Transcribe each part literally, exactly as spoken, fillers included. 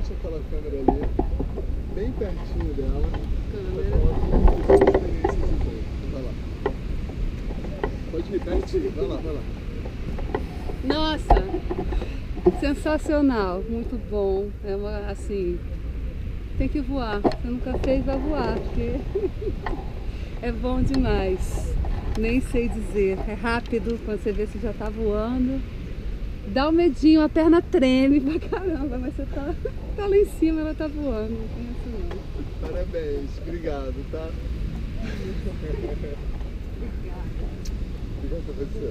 deixa aquela câmera ali, bem pertinho dela. Câmera. Pra falar das experiências de voo. Vai lá. Pode ir pertinho, vai lá, vai lá. Nossa, sensacional, muito bom. É uma, assim, tem que voar. Você nunca fez, vai voar, porque é bom demais. Nem sei dizer. É rápido, quando você vê se já tá voando. Dá um medinho, a perna treme pra caramba, mas você tá, tá lá em cima, ela tá voando. Não tem assim não. Parabéns, obrigado, tá? Obrigado a você.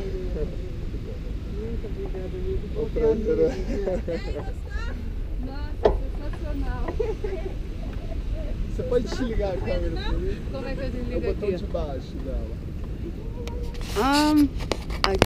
Muito obrigada, amigo. O prazer é... Nossa, sensacional. Você pode desligar a câmera pra mim? Como é que eu É o desligo botão aqui? de baixo dela. Um,